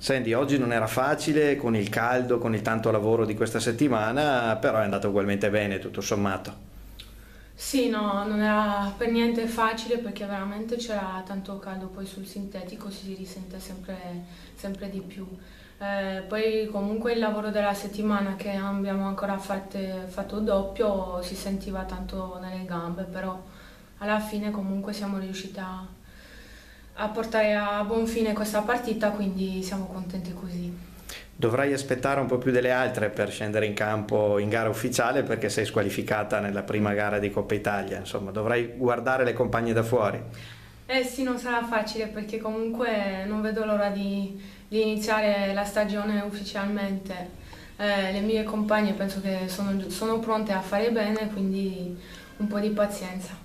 Senti, oggi non era facile con il caldo, con il tanto lavoro di questa settimana, però è andato ugualmente bene, tutto sommato. Sì, no, non era per niente facile perché veramente c'era tanto caldo, poi sul sintetico si risente sempre di più. Poi comunque il lavoro della settimana che abbiamo ancora fatto doppio si sentiva tanto nelle gambe, però alla fine comunque siamo riusciti a portare a buon fine questa partita, quindi siamo contenti così. Dovrai aspettare un po' più delle altre per scendere in campo in gara ufficiale perché sei squalificata nella prima gara di Coppa Italia, insomma, dovrai guardare le compagne da fuori. Eh sì, non sarà facile perché comunque non vedo l'ora di iniziare la stagione ufficialmente. Le mie compagne penso che sono pronte a fare bene, quindi un po' di pazienza.